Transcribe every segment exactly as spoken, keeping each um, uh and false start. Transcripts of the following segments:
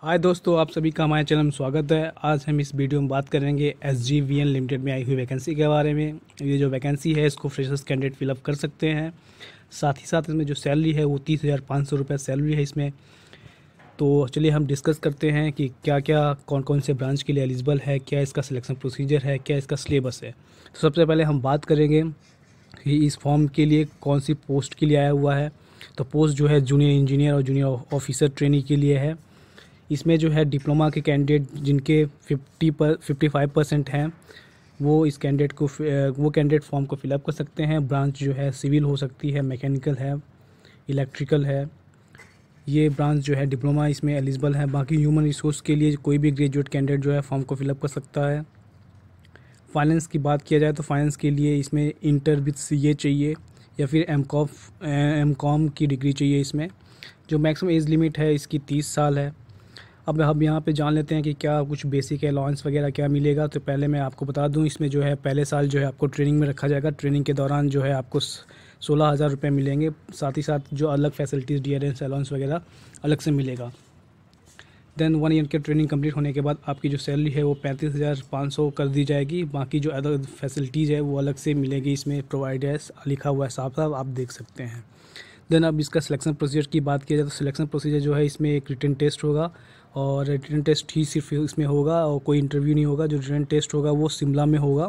हाय दोस्तों, आप सभी का हमारे चैनल में स्वागत है। आज हम इस वीडियो में बात करेंगे S G V N limited में आई हुई वैकेंसी के बारे में। ये जो वैकेंसी है इसको फ्रेशर्स कैंडिडेट फिलअप कर सकते हैं। साथ ही साथ इसमें जो सैलरी है वो तीस हज़ार पाँच सौ रुपये सैलरी है इसमें। तो चलिए हम डिस्कस करते हैं कि क्या क्या कौन कौन से ब्रांच के लिए एलिजिबल है, क्या इसका सिलेक्शन प्रोसीजर है, क्या इसका सिलेबस है। तो सबसे पहले हम बात करेंगे कि इस फॉर्म के लिए कौन सी पोस्ट के लिए आया हुआ है। तो पोस्ट जो है जूनियर इंजीनियर और जूनियर ऑफिसर ट्रेनी के लिए है। इसमें जो है डिप्लोमा के कैंडिडेट जिनके फिफ्टी पर फिफ्टी फाइव परसेंट हैं वो इस कैंडिडेट को वो कैंडिडेट फॉर्म को फिलअप कर सकते हैं। ब्रांच जो है सिविल हो सकती है, मैकेनिकल है, इलेक्ट्रिकल है। ये ब्रांच जो है डिप्लोमा इसमें एलिजिबल है। बाकी ह्यूमन रिसोर्स के लिए कोई भी ग्रेजुएट कैंडिडेट जो है फॉर्म को फिलअप कर सकता है। फाइनेंस की बात किया जाए तो फाइनेंस के लिए इसमें इंटर विद सी ए चाहिए या फिर एम कॉम एम कॉम की डिग्री चाहिए इसमें। जो मैक्सिमम एज लिमिट है इसकी तीस साल है। अब हम यहाँ पे जान लेते हैं कि क्या कुछ बेसिक अलाउंस वगैरह क्या मिलेगा। तो पहले मैं आपको बता दूँ, इसमें जो है पहले साल जो है आपको ट्रेनिंग में रखा जाएगा। ट्रेनिंग के दौरान जो है आपको सोलह हज़ार रुपये मिलेंगे। साथ ही साथ जो अलग facilities D L S allowance वगैरह अलग से मिलेगा। देन वन ईयर के ट्रेनिंग कंप्लीट होने के बाद आपकी जो सैलरी है वो पैंतीस हज़ार पाँच सौ कर दी जाएगी। बाकी जो अदर फैसिलिटीज़ है वो अलग से मिलेगी। इसमें प्रोवाइड है, लिखा हुआ है साफ साफ, आप देख सकते हैं। देन अब इसका सिलेक्शन प्रोसीजर की बात की जाए तो सिलेक्शन प्रोसीजर जो है इसमें एक रिटन टेस्ट होगा और रिटन टेस्ट ही सिर्फ इसमें होगा और कोई इंटरव्यू नहीं होगा। जो रिटन टेस्ट होगा वो शिमला में होगा।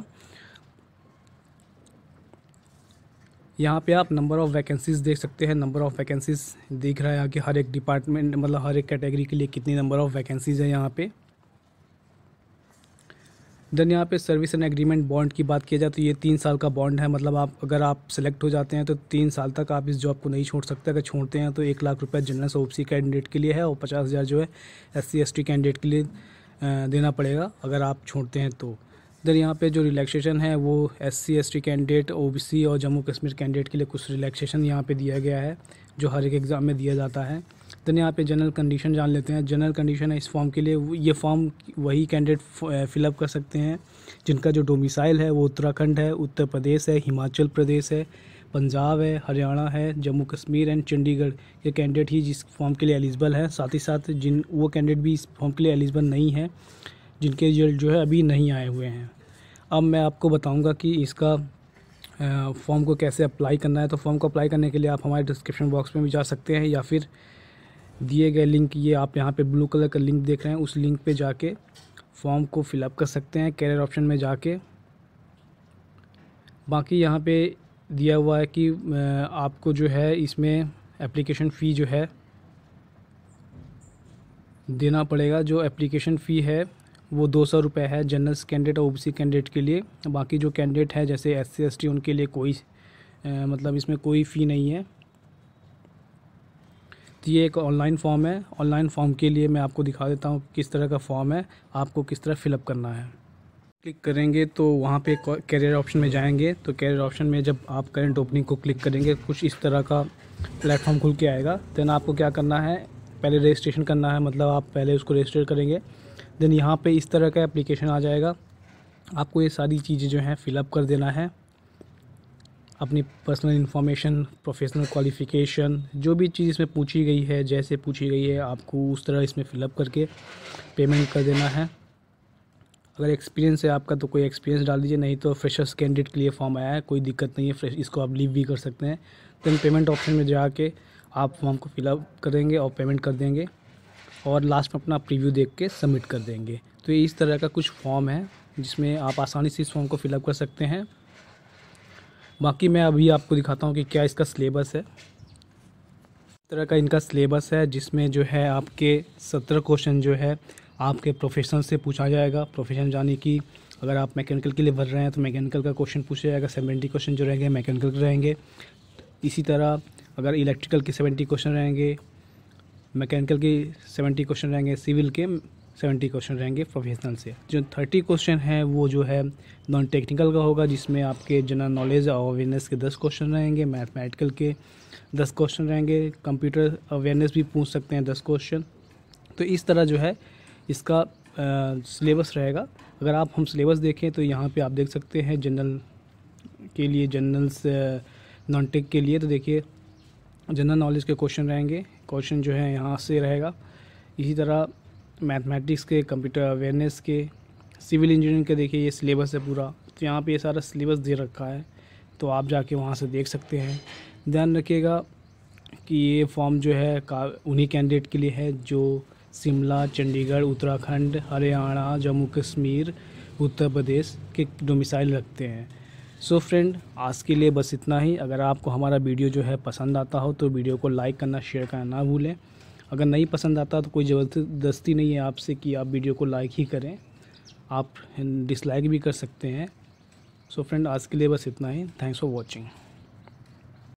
यहाँ पे आप नंबर ऑफ़ वैकेंसीज़ देख सकते हैं। नंबर ऑफ़ वैकेंसीज़ दिख रहा है यहाँ कि हर एक डिपार्टमेंट मतलब हर एक कैटेगरी के लिए कितनी नंबर ऑफ़ वैकेंसीज़ है यहाँ पे। देन यहाँ पे सर्विस एंड एग्रीमेंट बॉन्ड की बात की जाए तो ये तीन साल का बॉन्ड है। मतलब आप अगर आप सेलेक्ट हो जाते हैं तो तीन साल तक आप इस जॉब को नहीं छोड़ सकते। अगर छोड़ते हैं तो एक लाख रुपए जनरल ओबीसी कैंडिडेट के लिए है और पचास हज़ार जो है S C S T candidate के लिए देना पड़ेगा अगर आप छोड़ते हैं तो। देन यहाँ पे जो रिलैक्सेशन है वो S C S T candidate, OBC और जम्मू कश्मीर कैंडिडेट के लिए कुछ रिलैक्सेशन यहाँ पे दिया गया है जो हर एक एग्ज़ाम में दिया जाता है। देन यहाँ पे जनरल कंडीशन जान लेते हैं। जनरल कंडीशन है इस फॉर्म के लिए, ये फॉर्म वही कैंडिडेट फिलअप कर सकते हैं जिनका जो डोमिसाइल है वो उत्तराखंड है, उत्तर प्रदेश है, हिमाचल प्रदेश है, पंजाब है, हरियाणा है, जम्मू कश्मीर एंड चंडीगढ़। ये कैंडिडेट ही जिस फॉर्म के लिए एलिजिबल है। साथ ही साथ जिन वो कैंडिडेट भी इस फॉर्म के लिए एलिजिबल नहीं है जिनके रिजल्ट जो है अभी नहीं आए हुए हैं। अब मैं आपको बताऊँगा कि इसका फॉर्म को कैसे अप्लाई करना है। तो फॉर्म को अप्लाई करने के लिए आप हमारे डिस्क्रिप्शन बॉक्स में भी जा सकते हैं या फिर दिए गए लिंक, ये आप यहाँ पे ब्लू कलर का लिंक देख रहे हैं, उस लिंक पे जाके फॉर्म को फिलअप कर सकते हैं कैरियर ऑप्शन में जाके। बाकी यहाँ पे दिया हुआ है कि आपको जो है इसमें एप्लीकेशन फ़ी जो है देना पड़ेगा। जो एप्लीकेशन फ़ी है वो दो सौ रुपये है जनरल कैंडिडेट और ओबीसी कैंडिडेट के लिए। बाकी जो कैंडिडेट है जैसे एस सी एस टी उनके लिए कोई आ, मतलब इसमें कोई फ़ी नहीं है। तो ये एक ऑनलाइन फॉर्म है। ऑनलाइन फॉर्म के लिए मैं आपको दिखा देता हूँ किस तरह का फॉर्म है, आपको किस तरह फिलअप करना है। क्लिक करेंगे तो वहाँ पे कैरियर ऑप्शन में जाएंगे। तो कैरियर ऑप्शन में जब आप करंट ओपनिंग को क्लिक करेंगे कुछ इस तरह का प्लेटफॉर्म खुल के आएगा। देन आपको क्या करना है, पहले रजिस्ट्रेशन करना है, मतलब आप पहले उसको रजिस्टर करेंगे। देन यहाँ पे इस तरह का एप्लीकेशन आ जाएगा। आपको ये सारी चीज़ें जो हैं फिलअप कर देना है, अपनी पर्सनल इन्फॉर्मेशन, प्रोफेशनल क्वालिफ़िकेशन, जो भी चीज़ इसमें पूछी गई है, जैसे पूछी गई है आपको उस तरह इसमें फ़िलअप करके पेमेंट कर देना है। अगर एक्सपीरियंस है आपका तो कोई एक्सपीरियंस डाल दीजिए, नहीं तो फ्रेशर्स कैंडिडेट के लिए फॉर्म आया है, कोई दिक्कत नहीं है, फ्रेश इसको आप लीव भी कर सकते हैं। देन पेमेंट ऑप्शन में जाके आप फॉर्म को फिलअप करेंगे और पेमेंट कर देंगे और लास्ट में अपना प्रीव्यू देख के सबमिट कर देंगे। तो ये इस तरह का कुछ फॉर्म है जिसमें आप आसानी से इस फॉर्म को फिलअप कर सकते हैं। बाकी मैं अभी आपको दिखाता हूँ कि क्या इसका सिलेबस है। इस तरह का इनका सिलेबस है जिसमें जो है आपके सत्रह क्वेश्चन जो है आपके प्रोफेशन से पूछा जाएगा। प्रोफेशन जाने की अगर आप मैकेनिकल के लिए भर रहे हैं तो मैकेनिकल का क्वेश्चन पूछा जाएगा। सेवेंटी क्वेश्चन जो रहेंगे मैकेनिकल के रहेंगे। इसी तरह अगर इलेक्ट्रिकल के सेवेंटी क्वेश्चन रहेंगे, मैकेनिकल के सेवेंटी क्वेश्चन रहेंगे, सिविल के सेवेंटी क्वेश्चन रहेंगे प्रोफेशनल से। जो थर्टी क्वेश्चन है वो जो है नॉन टेक्निकल का होगा जिसमें आपके जनरल नॉलेज और अवेयरनेस के दस क्वेश्चन रहेंगे, मैथमेटिकल के दस क्वेश्चन रहेंगे, कंप्यूटर अवेयरनेस भी पूछ सकते हैं दस क्वेश्चन। तो इस तरह जो है इसका सिलेबस रहेगा। अगर आप हम सिलेबस देखें तो यहाँ पे आप देख सकते हैं जनरल के लिए, जनरल से नॉन टेक के लिए तो देखिए जनरल नॉलेज के क्वेश्चन रहेंगे। क्वेश्चन जो है यहाँ से रहेगा। इसी तरह मैथमेटिक्स के, कंप्यूटर अवेयरनेस के, सिविल इंजीनियरिंग के देखिए ये सिलेबस है पूरा। तो यहाँ पे ये सारा सिलेबस दे रखा है, तो आप जाके वहाँ से देख सकते हैं। ध्यान रखिएगा कि ये फॉर्म जो है का उन्हीं कैंडिडेट के लिए है जो शिमला, चंडीगढ़, उत्तराखंड, हरियाणा, जम्मू कश्मीर, उत्तर प्रदेश के डोमिसाइल रखते हैं। सो फ्रेंड, आज के लिए बस इतना ही। अगर आपको हमारा वीडियो जो है पसंद आता हो तो वीडियो को लाइक करना, शेयर करना ना भूलें। अगर नहीं पसंद आता तो कोई ज़बरदस्ती नहीं है आपसे कि आप वीडियो को लाइक ही करें, आप डिसलाइक भी कर सकते हैं। सो फ्रेंड, आज के लिए बस इतना ही। Thanks for watching.